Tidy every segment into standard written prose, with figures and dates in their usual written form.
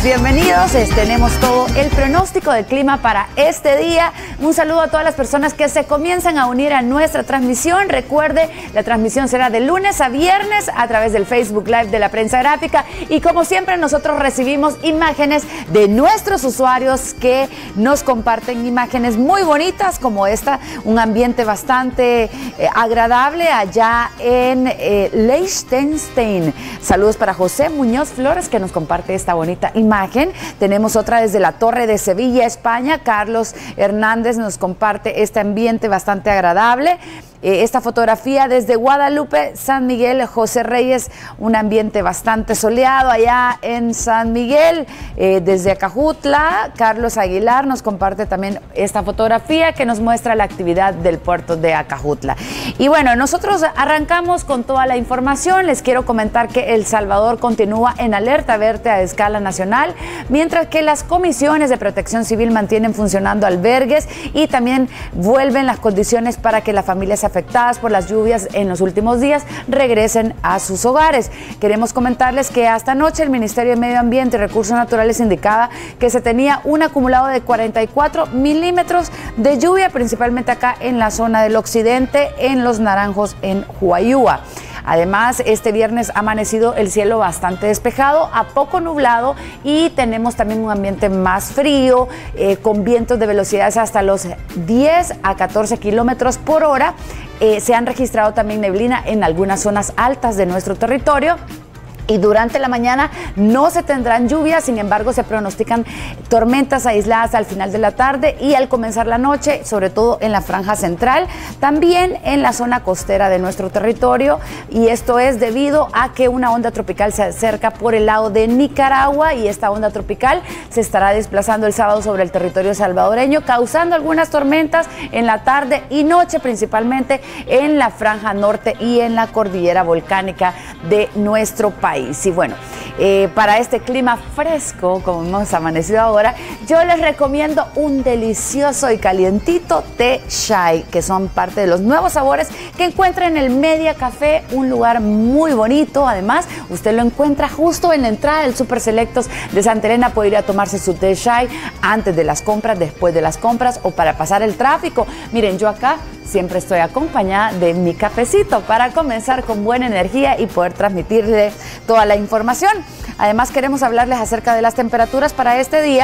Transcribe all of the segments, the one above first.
días, bienvenidos. Tenemos todo el pronóstico del clima para este día. Un saludo a todas las personas que se comienzan a unir a nuestra transmisión. Recuerde, la transmisión será de lunes a viernes a través del Facebook Live de la Prensa Gráfica. Y como siempre, nosotros recibimos imágenes de nuestros usuarios que nos comparten imágenes muy bonitas como esta. Un ambiente bastante agradable allá en Liechtenstein. Saludos para José Muñoz Flores, que nos comparte esta bonita imagen. Tenemos otra desde la Torre de Sevilla, España. Carlos Hernández nos comparte este ambiente bastante agradable. Esta fotografía desde Guadalupe, San Miguel, José Reyes, un ambiente bastante soleado allá en San Miguel. Desde Acajutla, Carlos Aguilar nos comparte también esta fotografía que nos muestra la actividad del puerto de Acajutla. Y bueno, nosotros arrancamos con toda la información. Les quiero comentar que El Salvador continúa en alerta verde a escala nacional, mientras que las comisiones de protección civil mantienen funcionando albergues y también vuelven las condiciones para que las familias afectadas por las lluvias en los últimos días regresen a sus hogares. Queremos comentarles que hasta anoche el Ministerio de Medio Ambiente y Recursos Naturales indicaba que se tenía un acumulado de 44 milímetros de lluvia, principalmente acá en la zona del occidente, en Los Naranjos, en Huayúa. Además, este viernes ha amanecido el cielo bastante despejado, a poco nublado, y tenemos también un ambiente más frío, con vientos de velocidades hasta los 10 a 14 kilómetros por hora. Se han registrado también neblina en algunas zonas altas de nuestro territorio. Y durante la mañana no se tendrán lluvias, sin embargo se pronostican tormentas aisladas al final de la tarde y al comenzar la noche, sobre todo en la franja central, también en la zona costera de nuestro territorio, y esto es debido a que una onda tropical se acerca por el lado de Nicaragua, y esta onda tropical se estará desplazando el sábado sobre el territorio salvadoreño, causando algunas tormentas en la tarde y noche, principalmente en la franja norte y en la cordillera volcánica de nuestro país. Y bueno, para este clima fresco, como hemos amanecido ahora, yo les recomiendo un delicioso y calientito té chai, que son parte de los nuevos sabores que encuentra en el Media Café, un lugar muy bonito. Además, usted lo encuentra justo en la entrada del Super Selectos de Santa Elena. Puede ir a tomarse su té chai antes de las compras, después de las compras o para pasar el tráfico. Miren, yo acá siempre estoy acompañada de mi cafecito para comenzar con buena energía y poder transmitirle toda la información. Además, queremos hablarles acerca de las temperaturas para este día.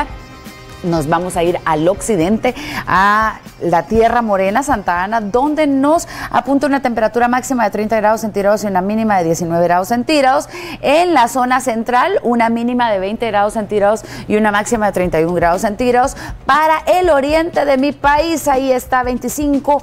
Nos vamos a ir al occidente, a la Tierra Morena, Santa Ana, donde nos apunta una temperatura máxima de 30 grados centígrados y una mínima de 19 grados centígrados. En la zona central, una mínima de 20 grados centígrados y una máxima de 31 grados centígrados. Para el oriente de mi país, ahí está 25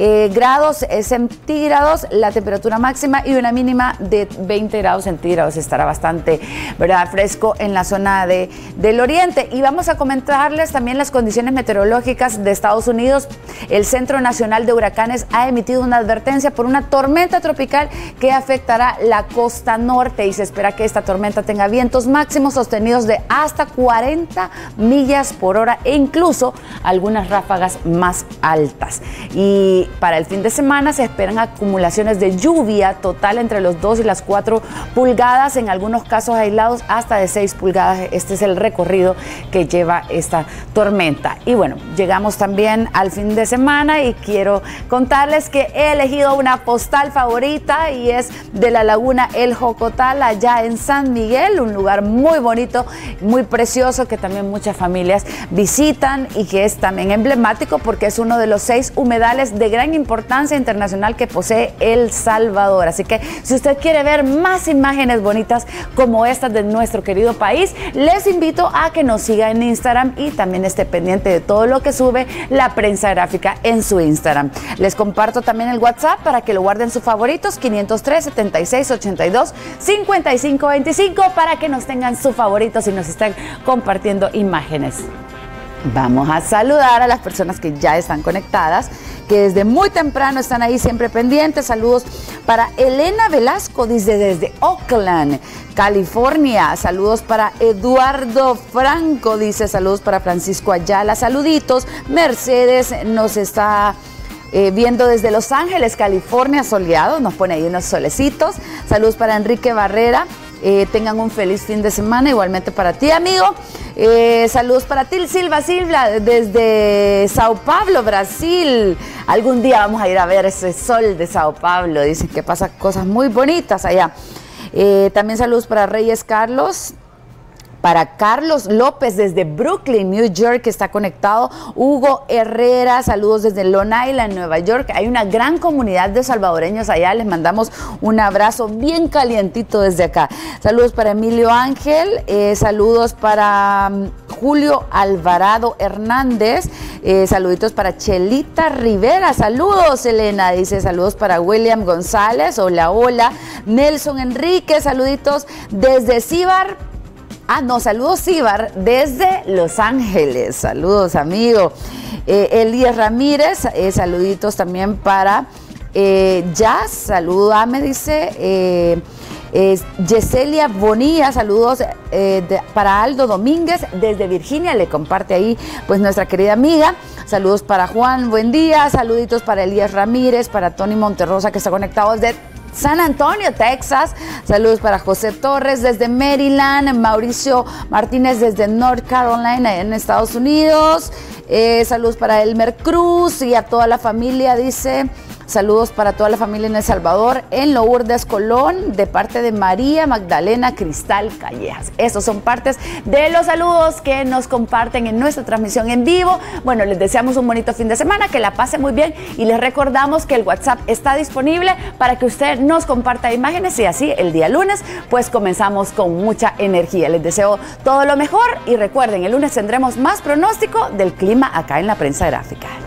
grados centígrados, la temperatura máxima, y una mínima de 20 grados centígrados. Estará bastante, ¿verdad?, fresco en la zona del oriente. Y vamos a comentarles también las condiciones meteorológicas de Estados Unidos. El Centro Nacional de Huracanes ha emitido una advertencia por una tormenta tropical que afectará la costa norte, y se espera que esta tormenta tenga vientos máximos sostenidos de hasta 40 millas por hora e incluso algunas ráfagas más altas. Y para el fin de semana se esperan acumulaciones de lluvia total entre los 2 y las 4 pulgadas, en algunos casos aislados hasta de 6 pulgadas. Este es el recorrido que lleva esta tormenta. Y bueno, llegamos también al fin de semana y quiero contarles que he elegido una postal favorita, y es de la laguna El Jocotal, allá en San Miguel, un lugar muy bonito, muy precioso, que también muchas familias visitan y que es también emblemático porque es uno de los 6 humedales de gran importancia internacional que posee El Salvador. Así que si usted quiere ver más imágenes bonitas como estas de nuestro querido país, les invito a que nos siga en Instagram y también esté pendiente de todo lo que sube la Prensa Gráfica en su Instagram. Les comparto también el WhatsApp para que lo guarden sus favoritos, 503-7682-5525, para que nos tengan sus favoritos y nos estén compartiendo imágenes. Vamos a saludar a las personas que ya están conectadas, que desde muy temprano están ahí siempre pendientes. Saludos para Elena Velasco, dice desde Oakland, California. Saludos para Eduardo Franco, dice saludos para Francisco Ayala. Saluditos. Mercedes nos está viendo desde Los Ángeles, California, soleado, nos pone ahí unos solecitos. Saludos para Enrique Barrera. tengan un feliz fin de semana, igualmente para ti, amigo. Saludos para ti, Silva desde Sao Paulo, Brasil. Algún día vamos a ir a ver ese sol de Sao Paulo, dicen que pasa cosas muy bonitas allá. También saludos para Reyes Carlos. Para Carlos López desde Brooklyn, New York, que está conectado. Hugo Herrera, saludos desde Long Island, Nueva York. Hay una gran comunidad de salvadoreños allá. Les mandamos un abrazo bien calientito desde acá. Saludos para Emilio Ángel. Saludos para Julio Alvarado Hernández. Saluditos para Chelita Rivera. Saludos, Elena. Dice saludos para William González. Hola, hola. Nelson Enrique. Saluditos desde Cibar. Saludos Cibar desde Los Ángeles. Saludos, amigo. Elías Ramírez, saluditos también para Jazz. Saludame, dice Yeselia Bonilla. Saludos para Aldo Domínguez desde Virginia. Le comparte ahí pues nuestra querida amiga. Saludos para Juan, buen día. Saluditos para Elías Ramírez, para Tony Monterrosa, que está conectado desde San Antonio, Texas. Saludos para José Torres desde Maryland, Mauricio Martínez desde North Carolina en Estados Unidos. Saludos para Elmer Cruz y a toda la familia, dice. Saludos para toda la familia en El Salvador, en Lourdes, Colón, de parte de María Magdalena Cristal Callejas. Esos son partes de los saludos que nos comparten en nuestra transmisión en vivo. Bueno, les deseamos un bonito fin de semana, que la pasen muy bien y les recordamos que el WhatsApp está disponible para que usted nos comparta imágenes y así el día lunes pues comenzamos con mucha energía. Les deseo todo lo mejor y recuerden, el lunes tendremos más pronóstico del clima acá en La Prensa Gráfica.